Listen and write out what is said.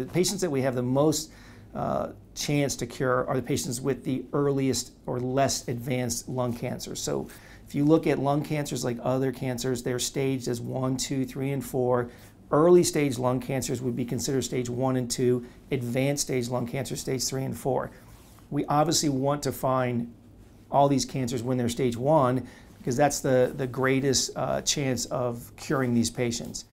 The patients that we have the most chance to cure are the patients with the earliest or less advanced lung cancer. So if you look at lung cancers like other cancers, they're staged as 1, 2, 3, and 4. Early stage lung cancers would be considered stage 1 and 2, advanced stage lung cancer stage 3 and 4. We obviously want to find all these cancers when they're stage 1 because that's the greatest chance of curing these patients.